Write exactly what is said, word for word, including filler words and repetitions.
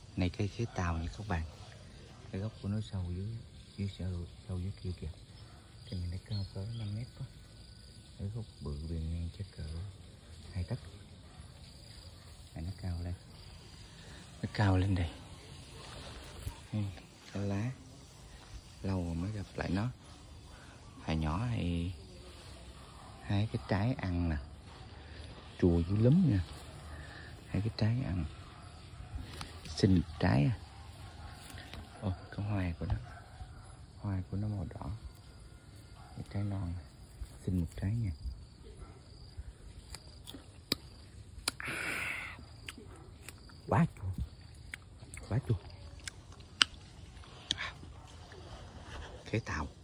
Này cây khế tàu nha các bạn. Cái gốc của nó sâu dưới dưới sâu, sâu dưới kia kìa. Cái này nó cao tới năm mét quá. Cái gốc bự bề ngang chắc cỡ hai tấc. Này nó cao lên. Nó cao lên đây. Cái lá lâu rồi mới gặp lại nó. Hồi nhỏ hay hai cái trái ăn nè, chùa dữ lắm nha. Hai cái trái ăn xin một trái à. Ồ, có hoa của nó, hoa của nó màu đỏ, cái trái non này. Xin một trái nha. Quá chua, quá chua. Khế tàu.